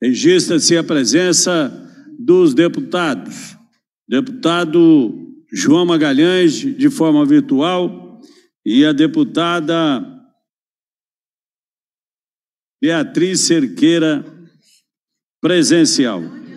Registra-se a presença dos deputados. Deputado João Magalhães, de forma virtual, e a deputada Beatriz Cerqueira, presencial.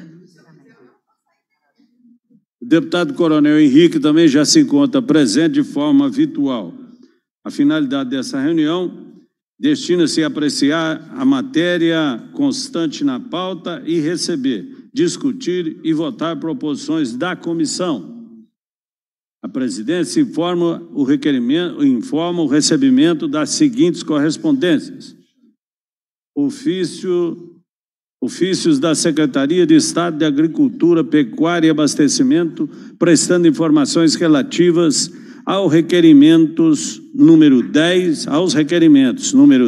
O deputado Coronel Henrique também já se encontra presente de forma virtual. A finalidade dessa reunião destina-se a apreciar a matéria constante na pauta e receber, discutir e votar proposições da comissão. A presidência informa o recebimento das seguintes correspondências. Ofícios da Secretaria de Estado de Agricultura, Pecuária e Abastecimento, prestando informações relativas aos requerimentos número 10, número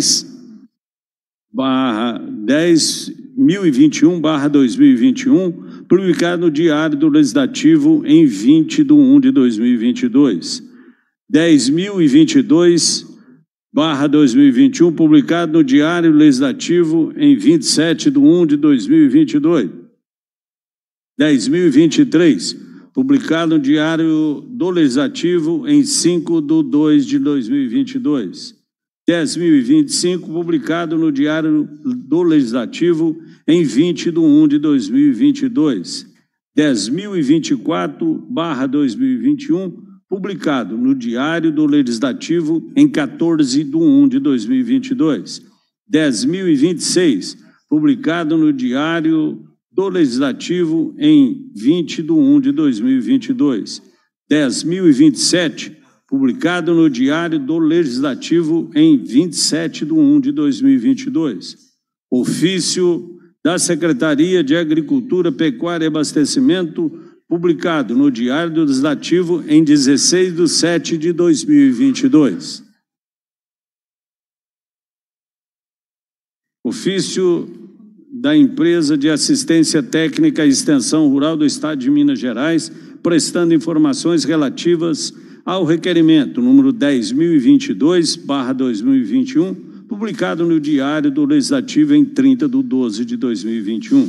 10.021/2021, publicado no Diário do Legislativo em 20/1/2022. 10.022/2021, publicado no Diário Legislativo em 27/1/2022. 10.023, publicado no Diário do Legislativo em 5/2/2022. 10.025, publicado no Diário do Legislativo em 20/1/2022. 10.024/2021, publicado no Diário do Legislativo em 14/1/2022. 10.026, publicado no Diário do Legislativo em 20/1/2022. 10.027, publicado no Diário do Legislativo em 27/1/2022. Ofício da Secretaria de Agricultura, Pecuária e Abastecimento, publicado no Diário do Legislativo em 16/7/2022. Ofício da Empresa de Assistência Técnica e Extensão Rural do Estado de Minas Gerais, prestando informações relativas ao requerimento número 10.022/2021, publicado no Diário do Legislativo em 30/12/2021.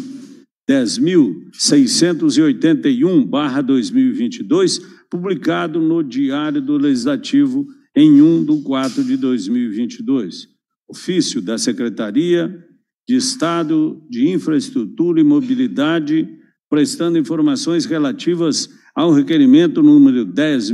10.681/2022, publicado no Diário do Legislativo em 1/4/2022. Ofício da Secretaria de Estado de Infraestrutura e Mobilidade, prestando informações relativas ao requerimento número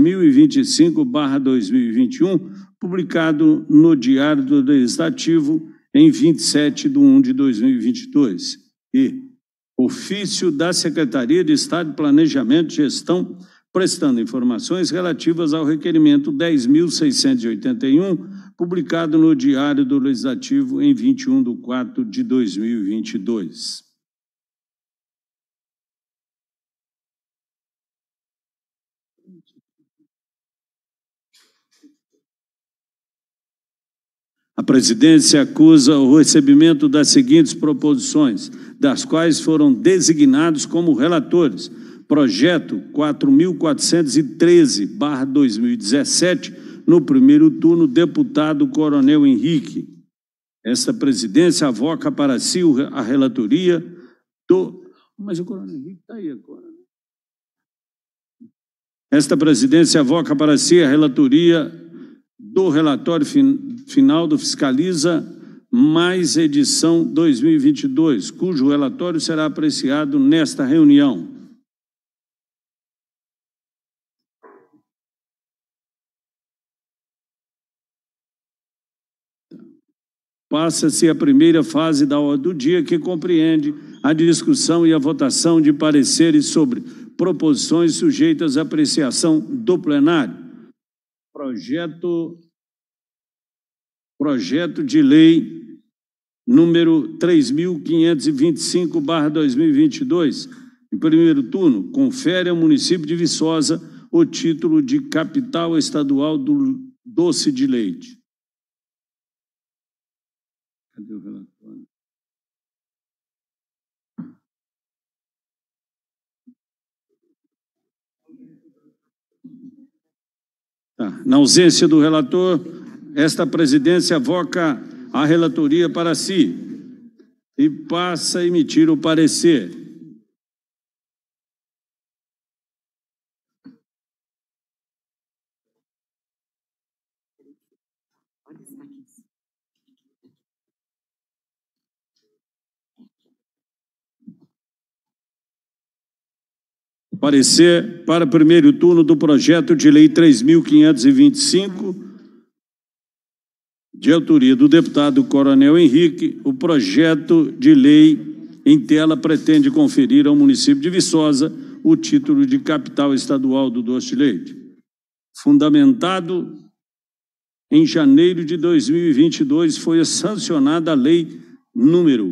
10.025/2021, publicado no Diário do Legislativo em 27/1/2022. E ofício da Secretaria de Estado de Planejamento e Gestão, prestando informações relativas ao requerimento 10.681, publicado no Diário do Legislativo em 21/4/2022. A presidência acusa o recebimento das seguintes proposições, das quais foram designados como relatores: projeto 4.413/2017, no primeiro turno, deputado Coronel Henrique. Esta presidência avoca para si a relatoria do... Mas o Coronel Henrique está aí agora. Esta presidência avoca para si a relatoria do relatório final do Fiscaliza mais edição 2022, cujo relatório será apreciado nesta reunião. Passa-se a primeira fase da ordem do dia, que compreende a discussão e a votação de pareceres sobre proposições sujeitas à apreciação do plenário. Projeto de lei número 3.525/2022, em primeiro turno, confere ao município de Viçosa o título de capital estadual do doce de leite. Cadê o relatório? Tá. Na ausência do relator, esta presidência avoca a relatoria para si. e passa a emitir o parecer. Parecer para primeiro turno do projeto de lei 3.525, de autoria do deputado Coronel Henrique. O projeto de lei em tela pretende conferir ao município de Viçosa o título de capital estadual do doce de leite. Fundamentado em janeiro de 2022, foi sancionada a lei número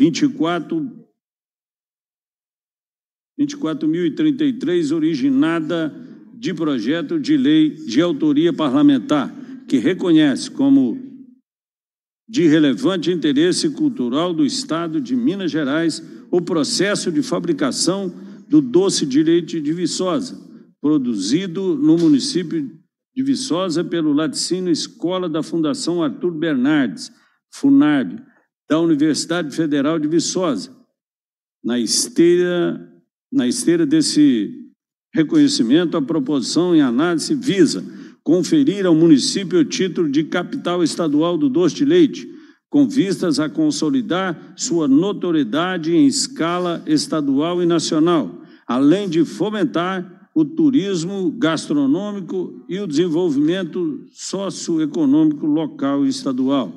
24.033, originada de projeto de lei de autoria parlamentar, que reconhece como de relevante interesse cultural do Estado de Minas Gerais o processo de fabricação do doce de leite de Viçosa, produzido no município de Viçosa pelo Laticínio Escola da Fundação Arthur Bernardes, FUNARB, da Universidade Federal de Viçosa. Na esteira desse reconhecimento, a proposição em análise visa conferir ao município o título de capital estadual do doce de leite, com vistas a consolidar sua notoriedade em escala estadual e nacional, além de fomentar o turismo gastronômico e o desenvolvimento socioeconômico local e estadual.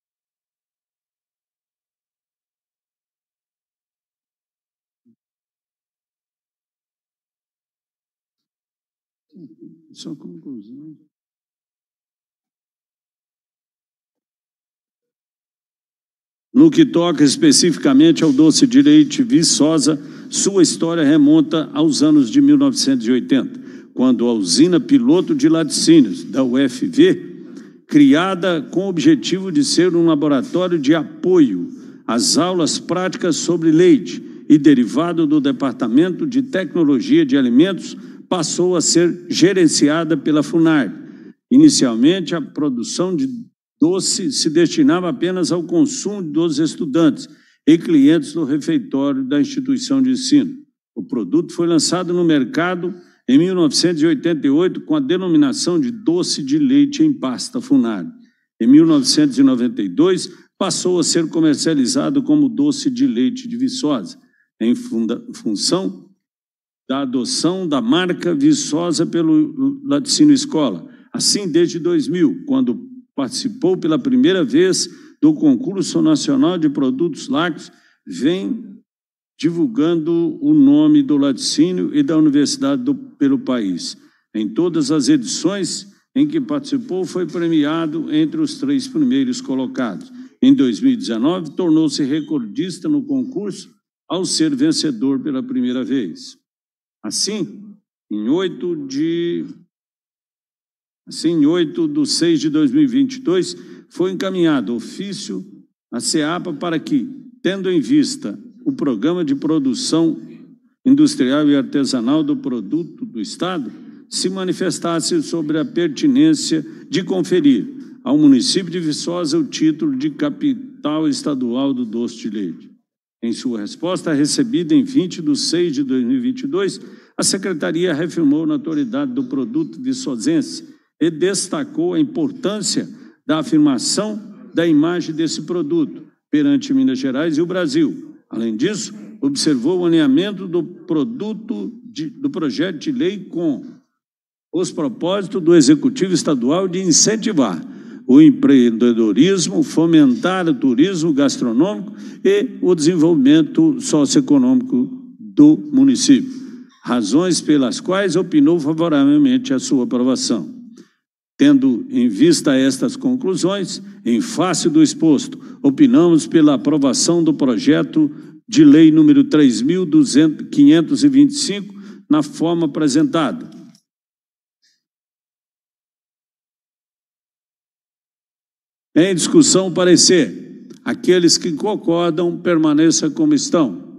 Só conclusão. No que toca especificamente ao doce de leite Viçosa, sua história remonta aos anos de 1980, quando a usina piloto de laticínios da UFV, criada com o objetivo de ser um laboratório de apoio às aulas práticas sobre leite e derivado do Departamento de Tecnologia de Alimentos, passou a ser gerenciada pela FUNARB. Inicialmente, a produção de doce se destinava apenas ao consumo dos estudantes e clientes do refeitório da instituição de ensino. O produto foi lançado no mercado em 1988 com a denominação de doce de leite em pasta FUNARB. Em 1992, passou a ser comercializado como doce de leite de Viçosa, em função da adoção da marca Viçosa pelo Laticínio Escola. Assim, desde 2000, quando participou pela primeira vez do Concurso Nacional de Produtos Lácteos, vem divulgando o nome do laticínio e da universidade pelo país. Em todas as edições em que participou, foi premiado entre os 3 primeiros colocados. Em 2019, tornou-se recordista no concurso ao ser vencedor pela primeira vez. Assim, em 8 de 6 de 2022, foi encaminhado ofício à SEAPA para que, tendo em vista o Programa de Produção Industrial e Artesanal do Produto do Estado, se manifestasse sobre a pertinência de conferir ao município de Viçosa o título de capital estadual do doce de leite. Em sua resposta recebida em 20 de 6 de 2022, a Secretaria reafirmou a notoriedade do produto viçosense e destacou a importância da afirmação da imagem desse produto perante Minas Gerais e o Brasil. Além disso, observou o alinhamento do projeto de lei com os propósitos do Executivo Estadual de incentivar o empreendedorismo, fomentar o turismo gastronômico e o desenvolvimento socioeconômico do município, razões pelas quais opinou favoravelmente a sua aprovação. Tendo em vista estas conclusões, em face do exposto, opinamos pela aprovação do projeto de lei número 3.525 na forma apresentada. Em discussão, parecer. Aqueles que concordam, permaneçam como estão.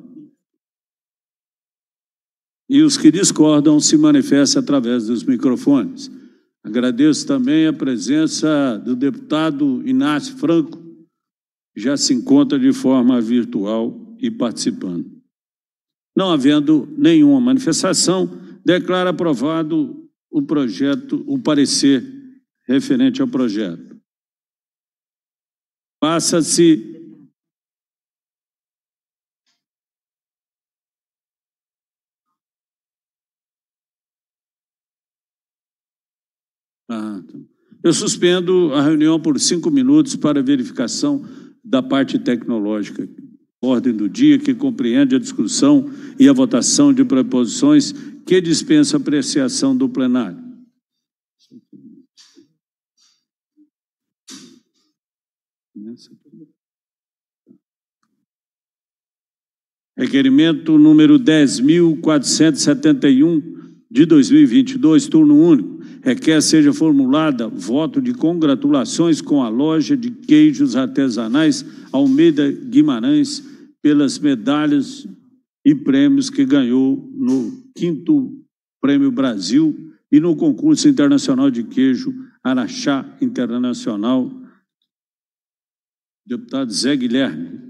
E os que discordam, se manifestem através dos microfones. Agradeço também a presença do deputado Inácio Franco, já se encontra de forma virtual e participando. Não havendo nenhuma manifestação, declaro aprovado o projeto, o parecer referente ao projeto. Passa-se eu suspendo a reunião por 5 minutos para verificação da parte tecnológica. Ordem do dia que compreende a discussão e a votação de proposições que dispensa apreciação do plenário. Requerimento número 10.471 de 2022, turno único. Requer seja formulada voto de congratulações com a loja de queijos artesanais Almeida Guimarães pelas medalhas e prêmios que ganhou no 5º Prêmio Brasil e no concurso internacional de queijo Araxá Internacional. Deputado Zé Guilherme.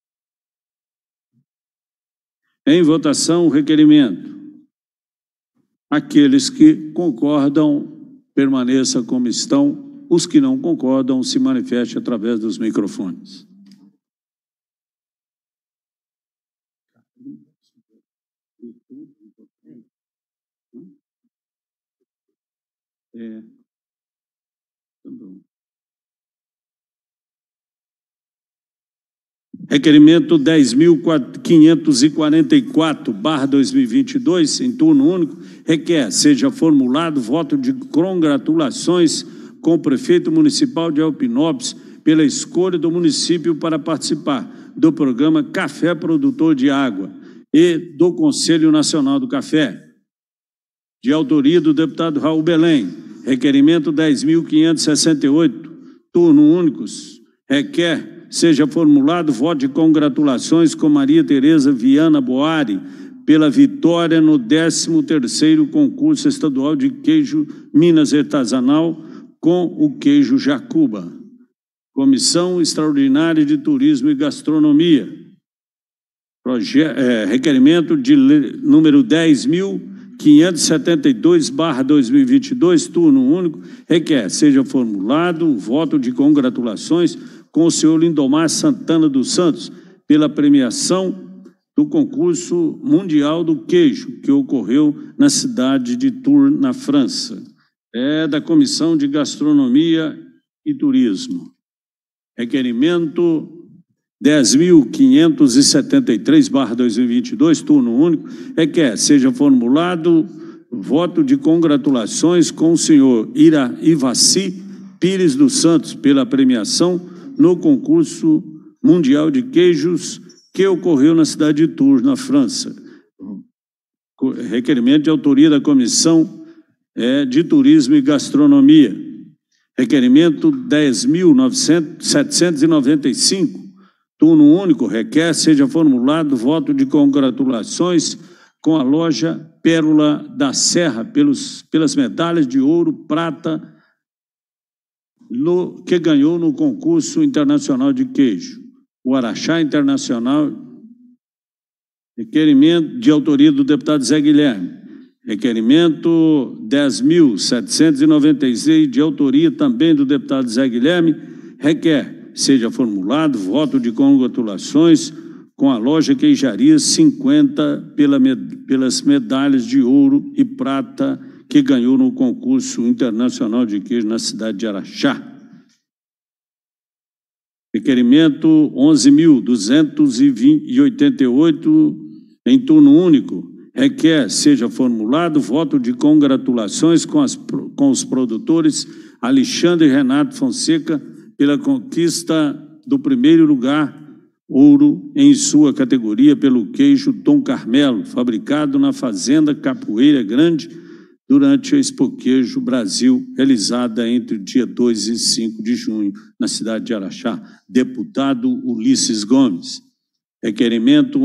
Em votação, o requerimento. Aqueles que concordam, permaneçam como estão. Os que não concordam, se manifestem através dos microfones. Requerimento 10.544/2022, em turno único, requer seja formulado voto de congratulações com o prefeito municipal de Alpinópolis pela escolha do município para participar do programa Café Produtor de Água e do Conselho Nacional do Café, de autoria do deputado Raul Belém. Requerimento 10.568, turno únicos, requer seja formulado voto de congratulações com Maria Tereza Viana Boari pela vitória no 13º concurso estadual de queijo Minas Artesanal com o queijo Jacuba. Comissão Extraordinária de Turismo e Gastronomia. Requerimento de número 10.572/2022, turno único, requer seja formulado o voto de congratulações com o senhor Lindomar Santana dos Santos pela premiação do concurso mundial do queijo que ocorreu na cidade de Tours, na França. É da Comissão de Gastronomia e Turismo. Requerimento 10.573/2022, turno único, requer seja formulado voto de congratulações com o senhor Ivaci Pires dos Santos pela premiação no concurso mundial de queijos que ocorreu na cidade de Tours, na França. Requerimento de autoria da Comissão de Turismo e Gastronomia. Requerimento 10.795, turno único, requer seja formulado voto de congratulações com a loja Pérola da Serra pelas medalhas de ouro, prata, que ganhou no concurso internacional de queijo, o Araxá Internacional. Requerimento de autoria do deputado Zé Guilherme. Requerimento 10.796, de autoria também do deputado Zé Guilherme, requer seja formulado voto de congratulações com a loja Queijaria 50 pelas medalhas de ouro e prata que ganhou no concurso internacional de queijo na cidade de Araxá. Requerimento 11.288, em turno único, requer seja formulado voto de congratulações com os produtores Alexandre e Renato Fonseca pela conquista do 1º lugar ouro em sua categoria pelo queijo Dom Carmelo, fabricado na Fazenda Capoeira Grande, durante a Expo Queijo Brasil, realizada entre o dia 2 e 5 de junho, na cidade de Araxá. Deputado Ulisses Gomes. Requerimento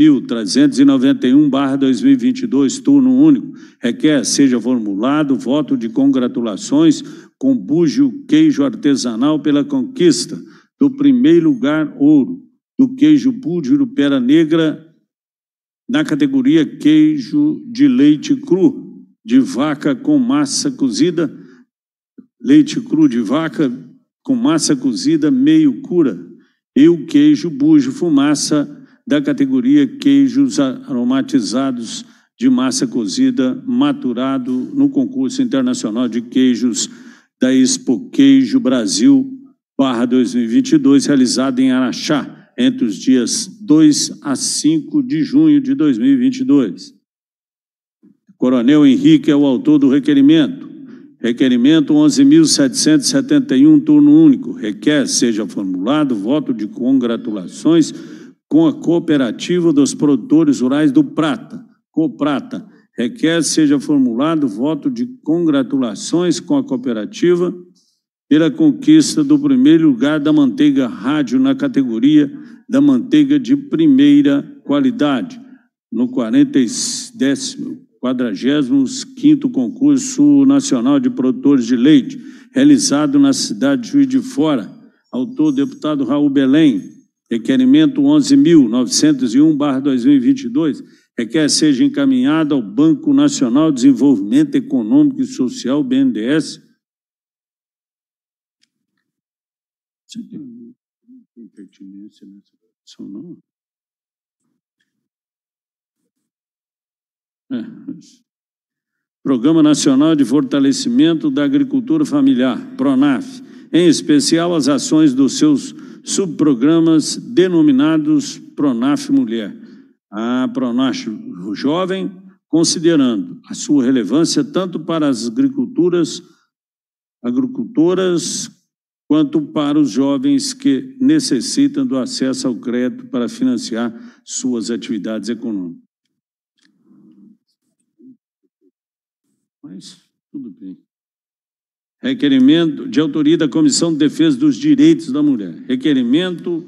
11.391/2022, turno único, requer seja formulado voto de congratulações com Búgio Queijo Artesanal pela conquista do primeiro lugar ouro do queijo Búlgaro Pera Negra na categoria queijo de leite cru de vaca com massa cozida, leite cru de vaca com massa cozida meio cura, e o queijo Búlgaro Fumaça da categoria queijos aromatizados de massa cozida maturado no concurso internacional de queijos da Expo Queijo Brasil /2022, realizado em Araxá, entre os dias 2 a 5 de junho de 2022. Coronel Henrique é o autor do requerimento. Requerimento 11.771, turno único. Requer seja formulado voto de congratulações com a Cooperativa dos Produtores Rurais do Prata, Coprata. Requer seja formulado voto de congratulações com a cooperativa pela conquista do primeiro lugar da manteiga rádio na categoria da manteiga de primeira qualidade, no 45º Concurso Nacional de Produtores de Leite, realizado na cidade de Juiz de Fora. Autor, deputado Raul Belém. Requerimento 11.901/2022, requer seja encaminhado ao Banco Nacional de Desenvolvimento Econômico e Social, BNDES. Você tem pertinência nessa questão, não? Programa Nacional de Fortalecimento da Agricultura Familiar, PRONAF, em especial as ações dos seus subprogramas denominados PRONAF Mulher. A PRONAF Jovem, considerando a sua relevância tanto para as agricultoras quanto para os jovens que necessitam do acesso ao crédito para financiar suas atividades econômicas. Mas tudo bem. Requerimento de autoria da Comissão de Defesa dos Direitos da Mulher. Requerimento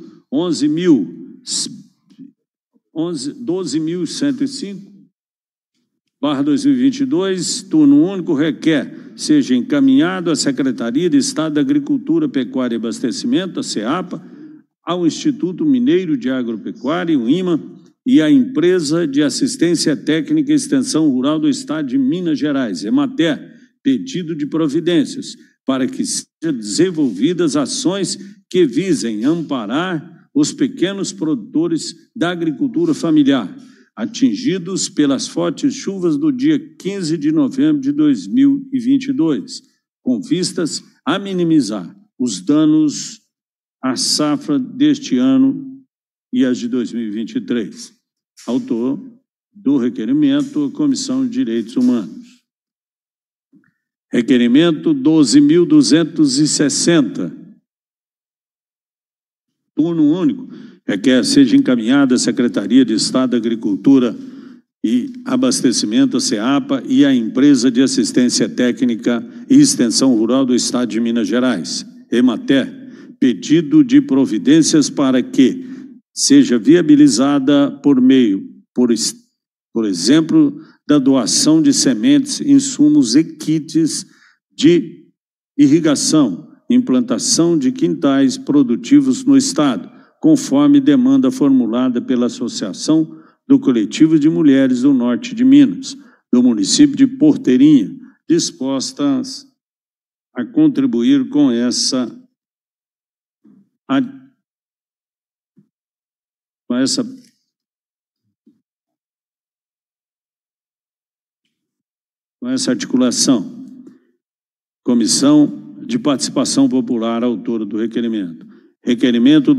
12.105/2022, turno único. Requer seja encaminhado à Secretaria de Estado da Agricultura, Pecuária e Abastecimento, a SEAPA, ao Instituto Mineiro de Agropecuária, o IMA, e à Empresa de Assistência Técnica e Extensão Rural do Estado de Minas Gerais, EMATER, pedido de providências para que sejam desenvolvidas ações que visem amparar os pequenos produtores da agricultura familiar, atingidos pelas fortes chuvas do dia 15 de novembro de 2022, com vistas a minimizar os danos à safra deste ano e as de 2023. Autor do requerimento, a Comissão de Direitos Humanos. Requerimento 12.260. Turno único. Requer seja encaminhada à Secretaria de Estado da Agricultura e Abastecimento, a SEAPA, e à Empresa de Assistência Técnica e Extensão Rural do Estado de Minas Gerais, EMATER, pedido de providências para que seja viabilizada por meio, por exemplo, da doação de sementes, insumos e kits de irrigação, implantação de quintais produtivos no Estado, conforme demanda formulada pela Associação do Coletivo de Mulheres do Norte de Minas, do município de Porteirinha, dispostas a contribuir com essa articulação. Comissão de Participação Popular, autora do requerimento. Requerimento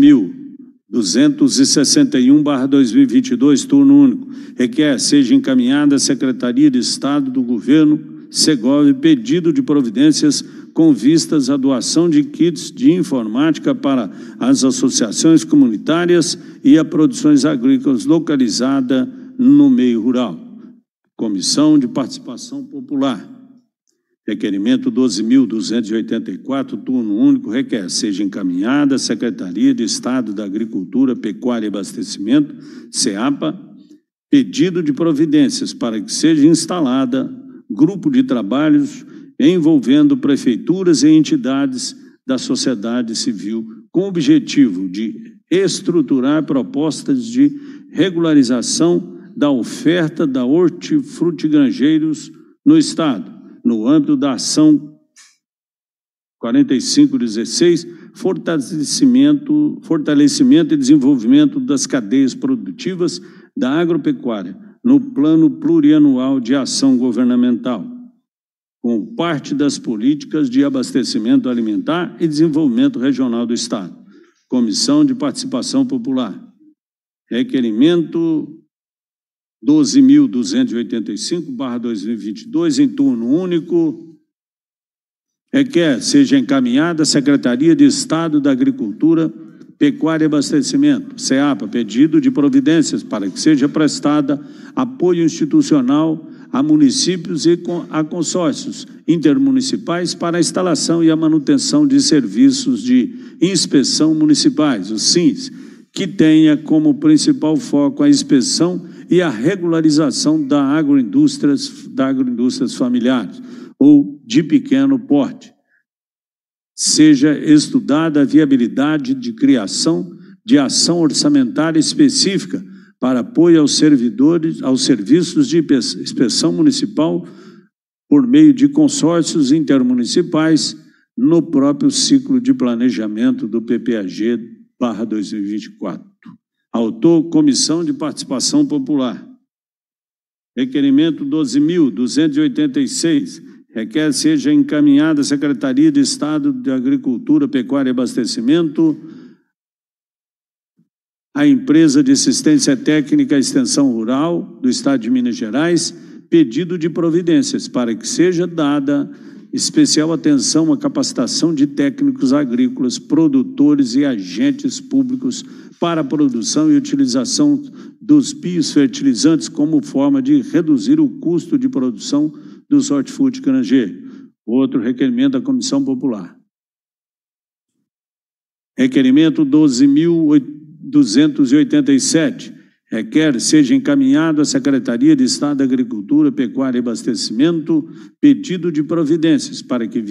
12.261/2022, turno único. Requer seja encaminhada à Secretaria de Estado do Governo Segov pedido de providências com vistas à doação de kits de informática para as associações comunitárias e a produções agrícolas localizada no meio rural. Comissão de Participação Popular. Requerimento 12.284, turno único. Requer seja encaminhada à Secretaria de Estado da Agricultura, Pecuária e Abastecimento, SEAPA, pedido de providências para que seja instalada grupo de trabalhos envolvendo prefeituras e entidades da sociedade civil, com o objetivo de estruturar propostas de regularização da oferta da hortifrutigranjeiros no Estado, no âmbito da ação 4516, fortalecimento e desenvolvimento das cadeias produtivas da agropecuária, no plano plurianual de ação governamental, com parte das políticas de abastecimento alimentar e desenvolvimento regional do Estado. Comissão de Participação Popular. Requerimento 12.285/2022, em turno único. Requer seja encaminhada à Secretaria de Estado da Agricultura, Pecuária e Abastecimento, SEAPA, pedido de providências para que seja prestada apoio institucional a municípios e a consórcios intermunicipais para a instalação e a manutenção de serviços de inspeção municipais, os SINs, que tenha como principal foco a inspeção e a regularização da agroindústrias familiares ou de pequeno porte. Seja estudada a viabilidade de criação de ação orçamentária específica para apoio aos serviços de inspeção municipal por meio de consórcios intermunicipais no próprio ciclo de planejamento do PPAG/2024. Autor, Comissão de Participação Popular. Requerimento 12.286. Requer seja encaminhada à Secretaria de Estado de Agricultura, Pecuária e Abastecimento, a Empresa de Assistência Técnica e Extensão Rural do Estado de Minas Gerais, pedido de providências para que seja dada especial atenção à capacitação de técnicos agrícolas, produtores e agentes públicos para a produção e utilização dos biofertilizantes como forma de reduzir o custo de produção dos hortifruti granjeiros. Outro requerimento da Comissão Popular. Requerimento 12.287. Requer seja encaminhado à Secretaria de Estado da Agricultura, Pecuária e Abastecimento pedido de providências para que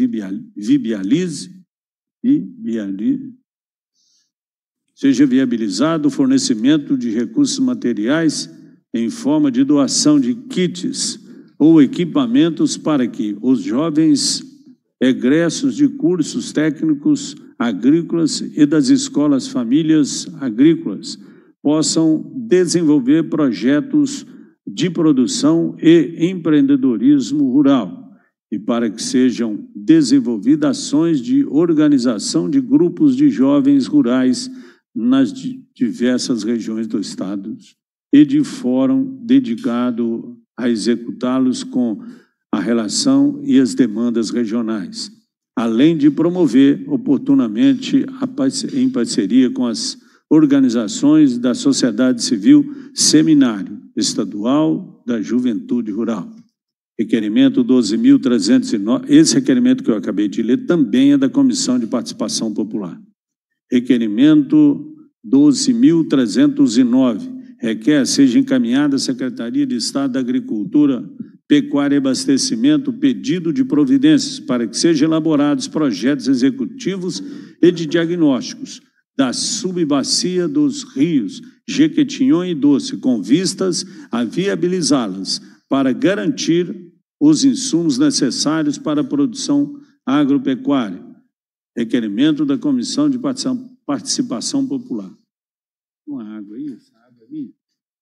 seja viabilizado o fornecimento de recursos materiais em forma de doação de kits ou equipamentos para que os jovens egressos de cursos técnicos agrícolas e das escolas famílias agrícolas possam desenvolver projetos de produção e empreendedorismo rural e para que sejam desenvolvidas ações de organização de grupos de jovens rurais nas diversas regiões do Estado e de fórum dedicado a executá-los com a relação e as demandas regionais, além de promover oportunamente, em parceria com as organizações da sociedade civil, seminário estadual da juventude rural. Requerimento 12.309, esse requerimento que eu acabei de ler também é da Comissão de Participação Popular. Requerimento 12.309. Requer seja encaminhada à Secretaria de Estado da Agricultura, Pecuária e Abastecimento pedido de providências para que sejam elaborados projetos executivos e de diagnósticos da subbacia dos rios Jequitinhonha e Doce, com vistas a viabilizá-las para garantir os insumos necessários para a produção agropecuária. Requerimento da Comissão de Participação Popular. Uma água aí, essa água ali.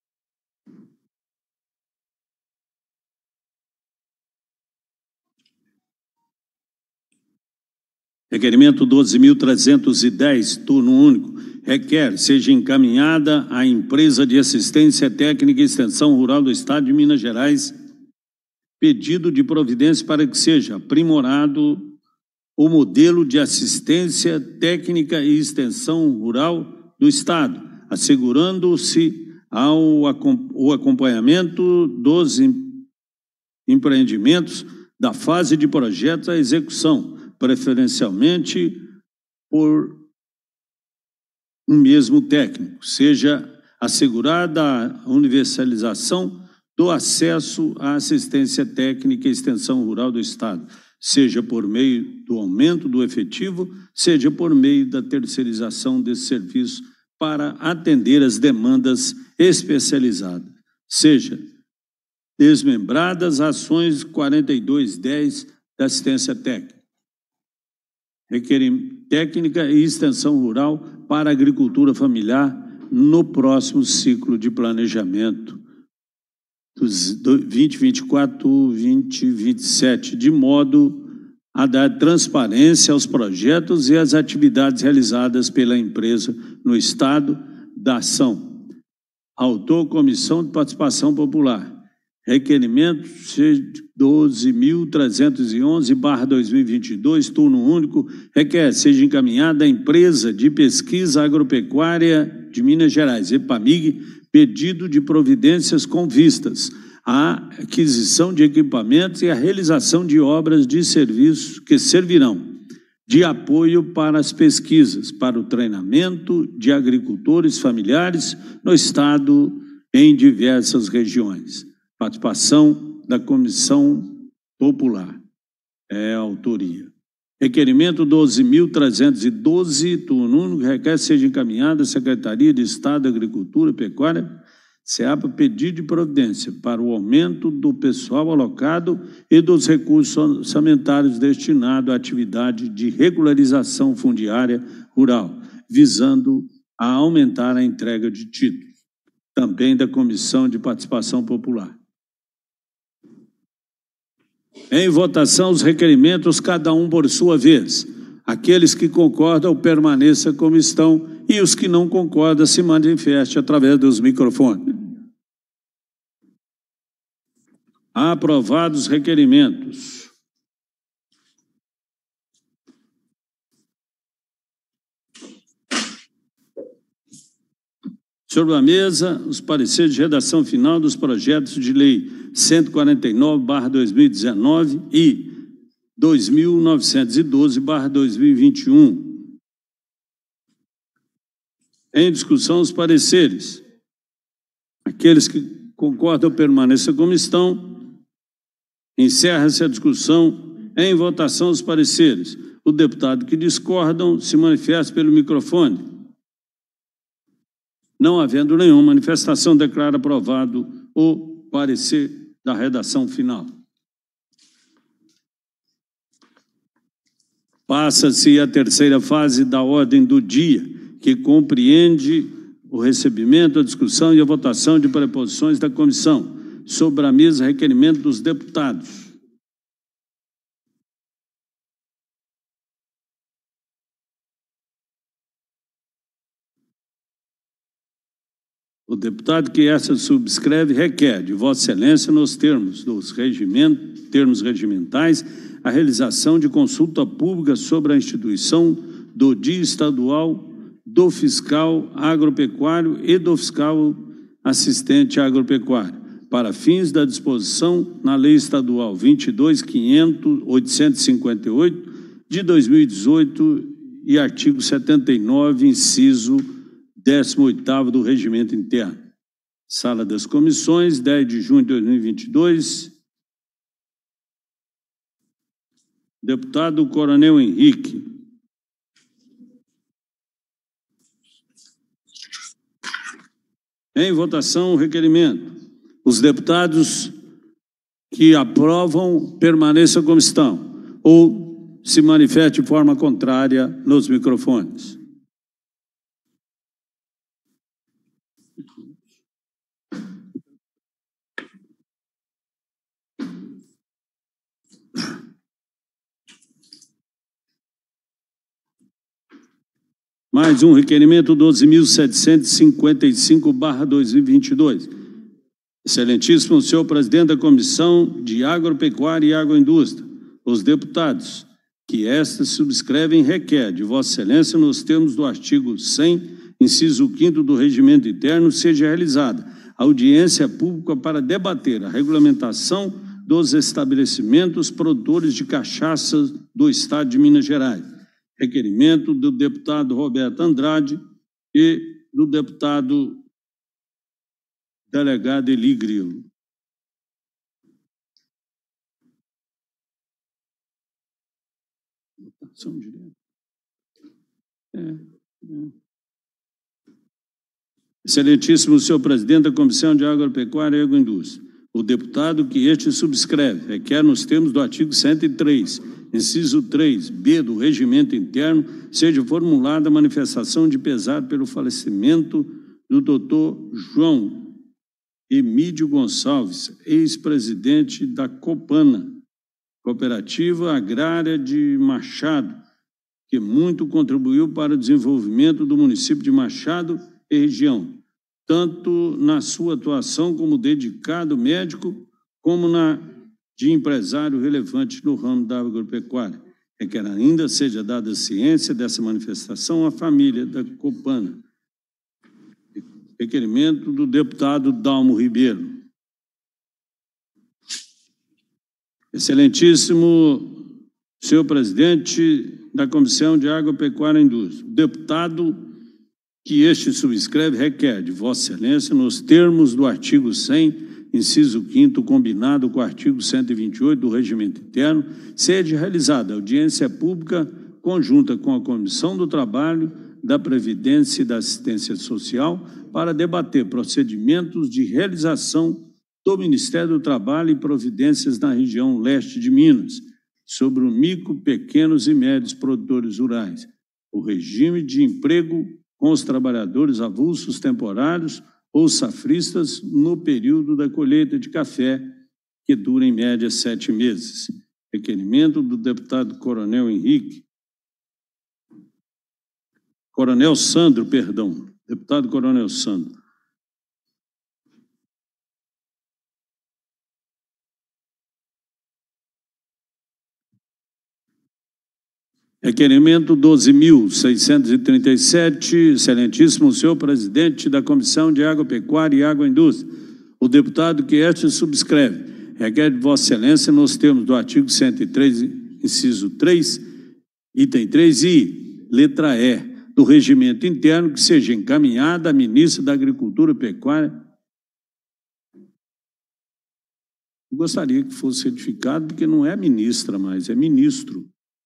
Requerimento 12.310, turno único. Requer seja encaminhada à Empresa de Assistência Técnica e Extensão Rural do Estado de Minas Gerais pedido de providência para que seja aprimorado o modelo de assistência técnica e extensão rural do Estado, assegurando-se o acompanhamento dos empreendimentos da fase de projetos à execução, preferencialmente por um mesmo técnico, seja assegurada a universalização do acesso à assistência técnica e extensão rural do Estado, seja por meio do aumento do efetivo, seja por meio da terceirização desse serviço para atender as demandas especializadas, seja desmembradas ações 4210 da assistência técnica, técnica e extensão rural para a agricultura familiar no próximo ciclo de planejamento dos 2024-2027, de modo a dar transparência aos projetos e às atividades realizadas pela empresa no estado da ação. Autor, Comissão de Participação Popular. Requerimento 12.311/2022, turno único, requer seja encaminhada à Empresa de Pesquisa Agropecuária de Minas Gerais, EPAMIG, pedido de providências com vistas à aquisição de equipamentos e à realização de obras de serviços que servirão de apoio para as pesquisas, para o treinamento de agricultores familiares no estado em diversas regiões. Participação da Comissão Popular. É a autoria. Requerimento 12.312, turno único, requer seja encaminhada à Secretaria de Estado da Agricultura e Pecuária, SEAPA, pedido de providência para o aumento do pessoal alocado e dos recursos orçamentários destinados à atividade de regularização fundiária rural, visando a aumentar a entrega de títulos. Também da Comissão de Participação Popular. Em votação, os requerimentos, cada um por sua vez. Aqueles que concordam, permaneçam como estão, e os que não concordam, se manifestem através dos microfones. Aprovados os requerimentos. Sobre a mesa, os pareceres de redação final dos projetos de lei 149/2019 e 2912/2021. Em discussão, os pareceres. Aqueles que concordam permaneçam como estão. Encerra-se a discussão. Em votação, os pareceres. O deputado que discordam se manifesta pelo microfone. Não havendo nenhuma manifestação, declara aprovado o parecer da redação final. Passa-se a terceira fase da ordem do dia, que compreende o recebimento, a discussão e a votação de preposições da comissão. Sobre a mesa, requerimento dos deputados. O deputado que essa subscreve requer de Vossa Excelência, nos termos termos regimentais, a realização de consulta pública sobre a instituição do Dia Estadual do Fiscal Agropecuário e do Fiscal Assistente Agropecuário, para fins da disposição na Lei Estadual 22.858 de 2018 e artigo 79, inciso 18º do Regimento Interno. Sala das Comissões, 10 de junho de 2022. Deputado Coronel Henrique. Em votação, o requerimento. Os deputados que aprovam permaneçam como estão ou se manifestem de forma contrária nos microfones. Mais um requerimento 12.755/2022. Excelentíssimo senhor presidente da Comissão de Agropecuária e Agroindústria, os deputados que esta subscrevem requer de Vossa Excelência, nos termos do artigo 100, inciso 5º do Regimento Interno, seja realizada audiência pública para debater a regulamentação dos estabelecimentos produtores de cachaça do Estado de Minas Gerais. Requerimento do deputado Roberto Andrade e do deputado delegado Eli Grilo. Votação direta. Excelentíssimo senhor presidente da Comissão de Agropecuária e Agroindústria, o deputado que este subscreve requer, nos termos do artigo 103, inciso 3b do Regimento Interno, seja formulada a manifestação de pesar pelo falecimento do doutor João Emídio Gonçalves, ex-presidente da Copana, Cooperativa Agrária de Machado, que muito contribuiu para o desenvolvimento do município de Machado e região, tanto na sua atuação como dedicado médico, como na de empresário relevante no ramo da agropecuária. Requer ainda seja dada ciência dessa manifestação à família da Copana. Requerimento do deputado Dalmo Ribeiro. Excelentíssimo senhor presidente da Comissão de Agropecuária e Indústria, o deputado que este subscreve requer de Vossa Excelência, nos termos do artigo 100, inciso 5º, combinado com o artigo 128 do Regimento Interno, seja realizada audiência pública conjunta com a Comissão do Trabalho, da Previdência e da Assistência Social para debater procedimentos de realização do Ministério do Trabalho e providências na região leste de Minas, sobre o micro, pequenos e médios produtores rurais, o regime de emprego com os trabalhadores avulsos temporários ou safristas no período da colheita de café, que dura em média 7 meses. Requerimento do deputado deputado Coronel Sandro. Requerimento 12.637, excelentíssimo senhor presidente da Comissão de Agropecuária e Agroindústria, o deputado que este subscreve, requer de Vossa Excelência, nos termos do artigo 103, inciso 3, item 3 e letra E, do Regimento Interno, que seja encaminhada à ministra da Agricultura e Pecuária. Eu gostaria que fosse certificado, porque não é ministra mais, é ministro.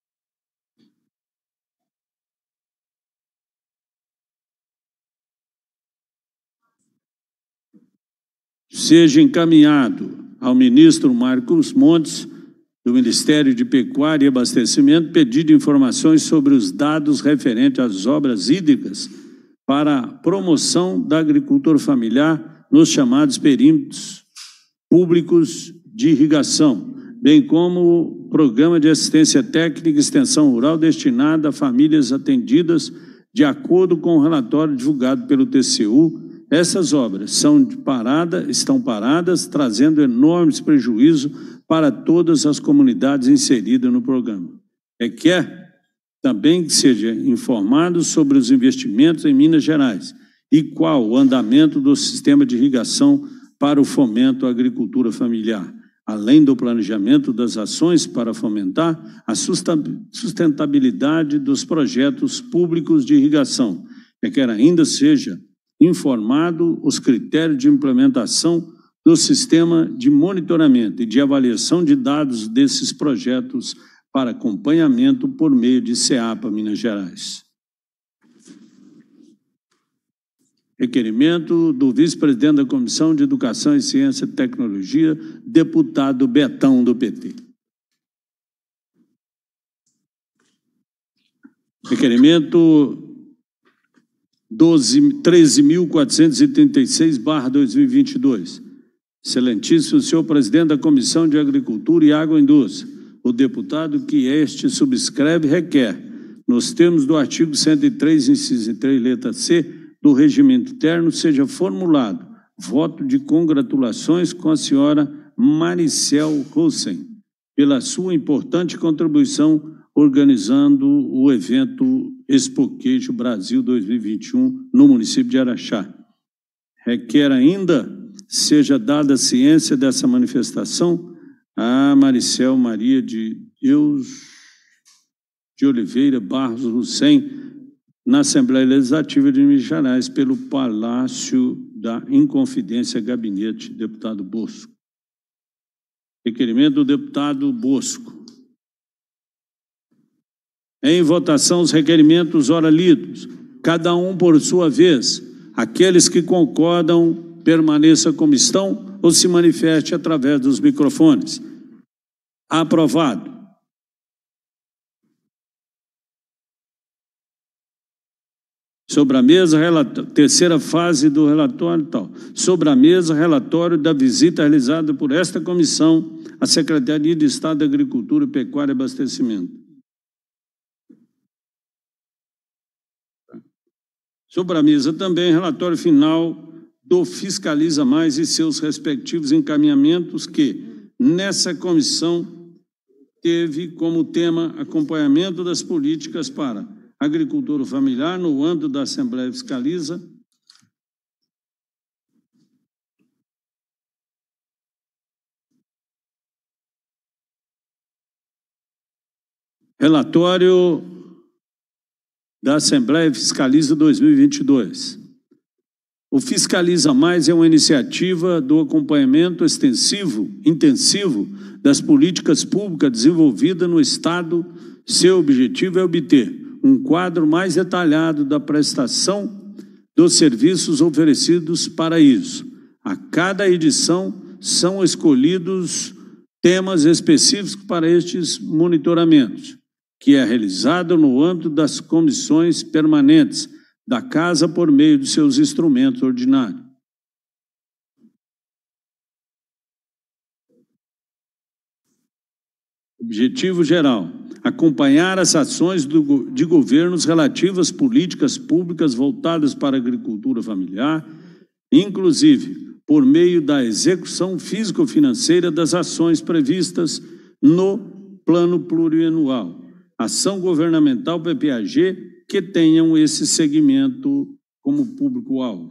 Seja encaminhado ao ministro Marcos Montes, do Ministério de Pecuária e Abastecimento, pedido de informações sobre os dados referentes às obras hídricas para a promoção da agricultura familiar nos chamados perímetros públicos de irrigação, bem como o Programa de Assistência Técnica e Extensão Rural destinado a famílias atendidas de acordo com o relatório divulgado pelo TCU. Essas obras estão paradas, trazendo enormes prejuízos para todas as comunidades inseridas no programa. Requer também que seja informado sobre os investimentos em Minas Gerais e qual o andamento do sistema de irrigação para o fomento à agricultura familiar, além do planejamento das ações para fomentar a sustentabilidade dos projetos públicos de irrigação. Requer ainda seja informado os critérios de implementação do sistema de monitoramento e de avaliação de dados desses projetos para acompanhamento por meio de CEAPA Minas Gerais. Requerimento do vice-presidente da Comissão de Educação e Ciência e Tecnologia, deputado Betão, do PT. Requerimento 13.436/2022. Excelentíssimo senhor presidente da Comissão de Agricultura e Agroindústria, o deputado que este subscreve requer, nos termos do artigo 103, inciso 3, letra C, do Regimento Interno, seja formulado voto de congratulações com a senhora Maricel Rosen, pela sua importante contribuição organizando o evento Expo Queijo Brasil 2021 no município de Araxá. Requer ainda seja dada ciência dessa manifestação a Maricel Maria de Deus de Oliveira Barros Rosen, na Assembleia Legislativa de Minas Gerais, pelo Palácio da Inconfidência Gabinete, deputado Bosco. Requerimento do deputado Bosco. Em votação, os requerimentos ora lidos, cada um por sua vez. Aqueles que concordam, permaneça como estão ou se manifeste através dos microfones. Aprovado. Sobre a mesa, terceira fase do relatório, sobre a mesa, relatório da visita realizada por esta comissão à Secretaria de Estado da Agricultura, Pecuária e Abastecimento. Sobre a mesa também, relatório final do Fiscaliza Mais e seus respectivos encaminhamentos que, nessa comissão, teve como tema acompanhamento das políticas para agricultura familiar no âmbito da Assembleia Fiscaliza, relatório da Assembleia Fiscaliza 2022. O Fiscaliza Mais é uma iniciativa do acompanhamento intensivo das políticas públicas desenvolvidas no Estado. Seu objetivo é obter um quadro mais detalhado da prestação dos serviços oferecidos para isso. A cada edição são escolhidos temas específicos para estes monitoramentos, que é realizado no âmbito das comissões permanentes da Casa por meio de seus instrumentos ordinários. Objetivo geral: acompanhar as ações de governos relativas às políticas públicas voltadas para a agricultura familiar, inclusive por meio da execução físico-financeira das ações previstas no Plano Plurianual. Ação governamental PPAG que tenham esse segmento como público-alvo.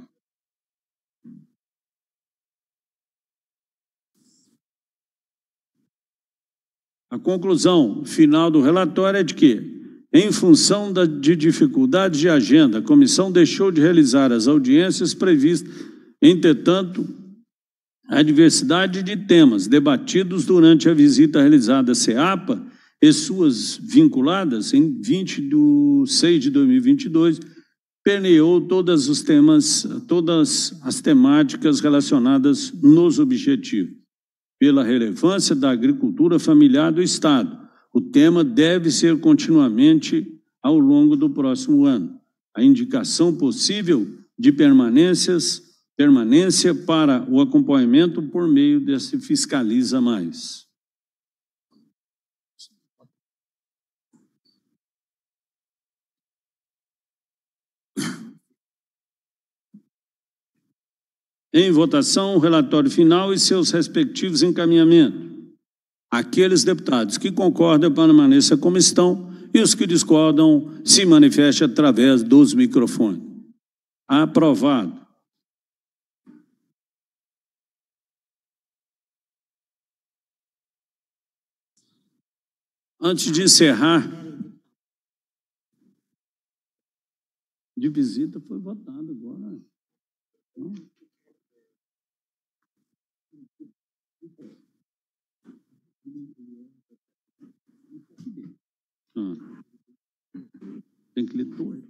A conclusão final do relatório é de que, em função de dificuldades de agenda, a comissão deixou de realizar as audiências previstas. Entretanto, a diversidade de temas debatidos durante a visita realizada à CEAPA e suas vinculadas, em 20 de 6 de 2022, permeou todas as temáticas relacionadas nos objetivos. Pela relevância da agricultura familiar do Estado, o tema deve ser continuamente ao longo do próximo ano. A indicação possível de permanência para o acompanhamento por meio desse Fiscaliza Mais. Em votação, o relatório final e seus respectivos encaminhamentos. Aqueles deputados que concordam permaneçam como estão e os que discordam se manifestem através dos microfones. Aprovado. Antes de encerrar, de visita foi votado agora. Tem que ler tudo.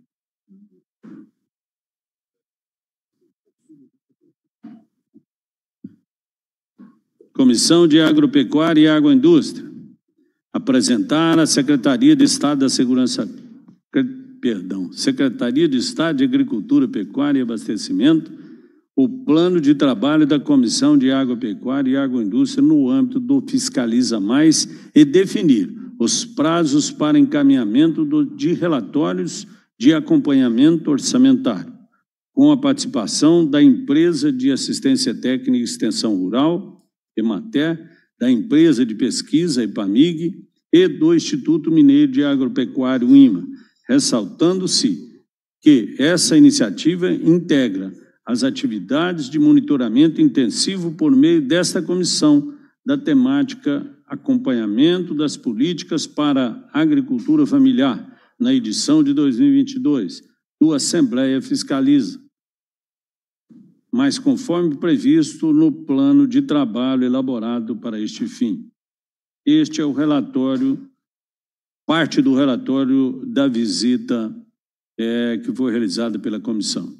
Comissão de Agropecuária e Agroindústria. Apresentar à Secretaria de Estado da Segurança, Secretaria de Estado de Agricultura, Pecuária e Abastecimento, o plano de trabalho da Comissão de Agropecuária e Agroindústria no âmbito do Fiscaliza Mais e definir os prazos para encaminhamento de relatórios de acompanhamento orçamentário, com a participação da Empresa de Assistência Técnica e Extensão Rural, EMATER, da Empresa de Pesquisa, EPAMIG, e do Instituto Mineiro de Agropecuária, IMA, ressaltando-se que essa iniciativa integra as atividades de monitoramento intensivo por meio desta comissão da temática acompanhamento das políticas para a agricultura familiar, na edição de 2022, do Assembleia Fiscaliza, mas conforme previsto no plano de trabalho elaborado para este fim. Este é o relatório parte do relatório da visita que foi realizada pela comissão.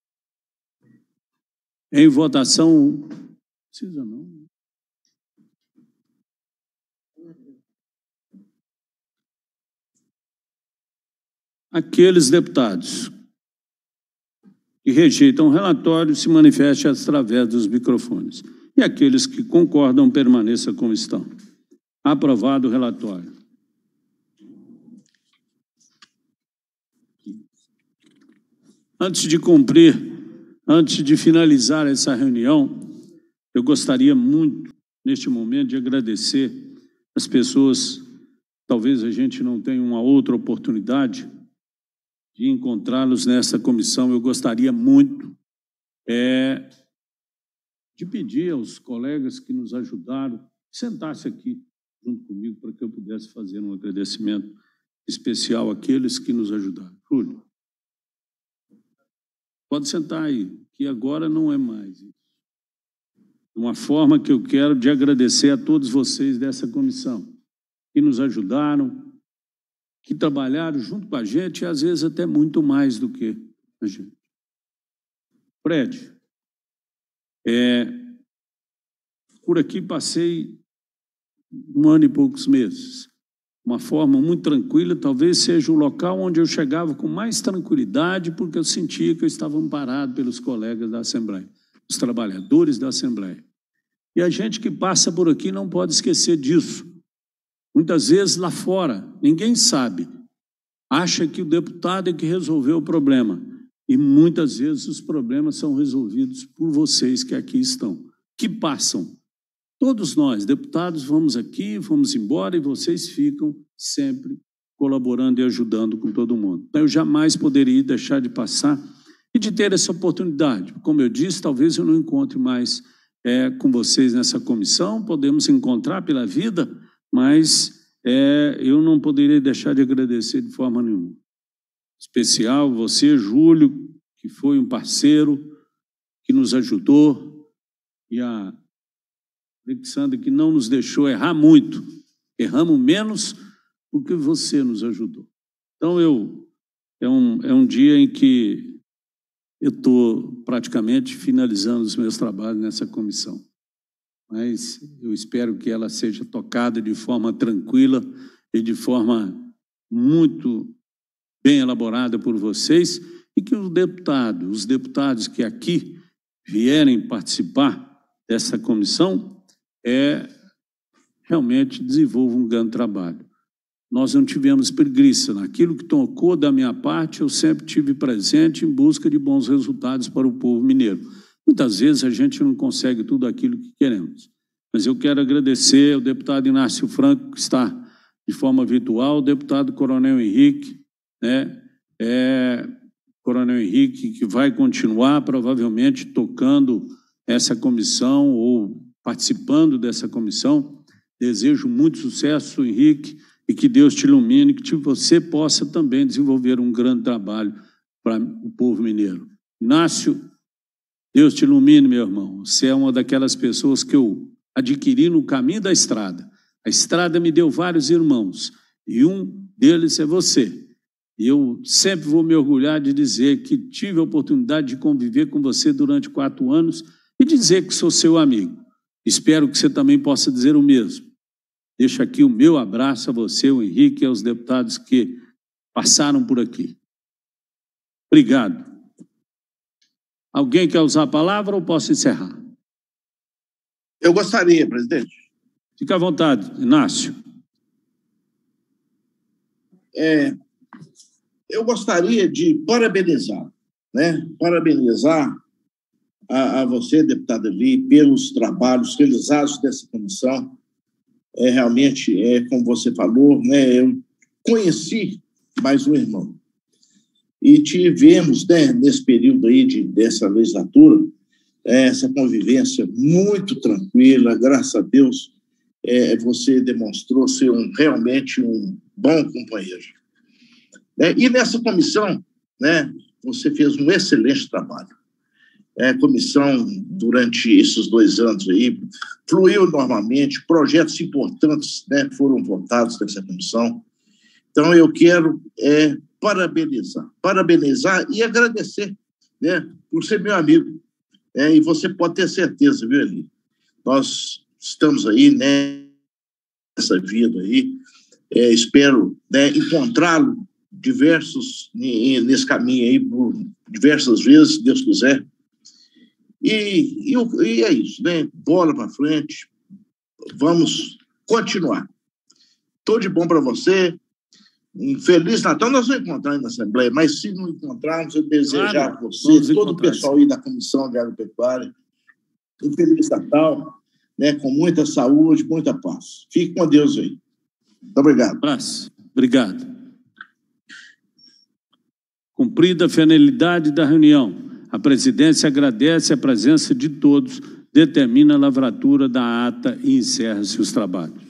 Em votação, precisa não. Aqueles deputados que rejeitam o relatório se manifestem através dos microfones. E aqueles que concordam permaneçam como estão. Aprovado o relatório. Antes de finalizar essa reunião, eu gostaria muito, neste momento, de agradecer as pessoas. Talvez a gente não tenha uma outra oportunidade de encontrá-los nessa comissão. Eu gostaria muito de pedir aos colegas que nos ajudaram, sentasse aqui junto comigo para que eu pudesse fazer um agradecimento especial àqueles que nos ajudaram. Júlio, pode sentar aí, que agora não é mais isso. Uma forma que eu quero de agradecer a todos vocês dessa comissão, que nos ajudaram, que trabalharam junto com a gente, e às vezes até muito mais do que a gente. Fred, por aqui passei 1 ano e poucos meses. Uma forma muito tranquila, talvez seja o local onde eu chegava com mais tranquilidade, porque eu sentia que eu estava amparado pelos colegas da Assembleia, os trabalhadores da Assembleia. E a gente que passa por aqui não pode esquecer disso. Muitas vezes lá fora, ninguém sabe, acha que o deputado é que resolveu o problema. E muitas vezes os problemas são resolvidos por vocês que aqui estão, que passam. Todos nós, deputados, vamos aqui, vamos embora e vocês ficam sempre colaborando e ajudando com todo mundo. Então, eu jamais poderia deixar de passar e de ter essa oportunidade. Como eu disse, talvez eu não encontre mais com vocês nessa comissão, podemos encontrar pela vida, mas eu não poderia deixar de agradecer de forma nenhuma. Especial você, Júlio, que foi um parceiro, que nos ajudou, e a Alexandre, que não nos deixou errar muito. Erramos menos porque você nos ajudou. Então, é um dia em que eu estou praticamente finalizando os meus trabalhos nessa comissão. Mas eu espero que ela seja tocada de forma tranquila e de forma muito bem elaborada por vocês, e que os deputados que aqui vierem participar dessa comissão, realmente desenvolvam um grande trabalho. Nós não tivemos preguiça. Naquilo que tocou da minha parte, eu sempre tive presente em busca de bons resultados para o povo mineiro. Muitas vezes a gente não consegue tudo aquilo que queremos. Mas eu quero agradecer ao deputado Inácio Franco, que está de forma virtual, ao deputado Coronel Henrique, Coronel Henrique, que vai continuar provavelmente tocando essa comissão ou participando dessa comissão. Desejo muito sucesso, Henrique, e que Deus te ilumine, que você possa também desenvolver um grande trabalho para o povo mineiro. Inácio, Deus te ilumine, meu irmão. Você é uma daquelas pessoas que eu adquiri no caminho da estrada. A estrada me deu vários irmãos, e um deles é você. E eu sempre vou me orgulhar de dizer que tive a oportunidade de conviver com você durante 4 anos e dizer que sou seu amigo. Espero que você também possa dizer o mesmo. Deixo aqui o meu abraço a você, o Henrique, e aos deputados que passaram por aqui. Obrigado. Alguém quer usar a palavra ou posso encerrar? Eu gostaria, presidente. Fique à vontade, Inácio. Eu gostaria de parabenizar, parabenizar a você, deputado Eli, pelos trabalhos realizados dessa comissão. Realmente, como você falou, eu conheci mais um irmão. E tivemos, nesse período aí dessa legislatura, essa convivência muito tranquila, graças a Deus, você demonstrou ser realmente um bom companheiro. E nessa comissão, você fez um excelente trabalho. A comissão, durante esses 2 anos aí, fluiu normalmente, projetos importantes foram votados nessa comissão, Então, eu quero parabenizar e agradecer, né, por ser meu amigo. E você pode ter certeza, viu, Eli? Nós estamos aí, né, nessa vida aí. Espero, né, encontrá-lo nesse caminho aí, por diversas vezes, se Deus quiser. E é isso, né? Bola para frente. Vamos continuar. Tudo de bom para você. Um Feliz Natal. Nós vamos encontrar aí na Assembleia, mas se não encontrarmos, eu desejo a você, todo o pessoal aí da Comissão de Agropecuária, um Feliz Natal, né, com muita saúde, muita paz. Fique com Deus aí. Muito obrigado. Um abraço. Obrigado. Cumprida a finalidade da reunião, a presidência agradece a presença de todos, determina a lavratura da ata e encerra-se os trabalhos.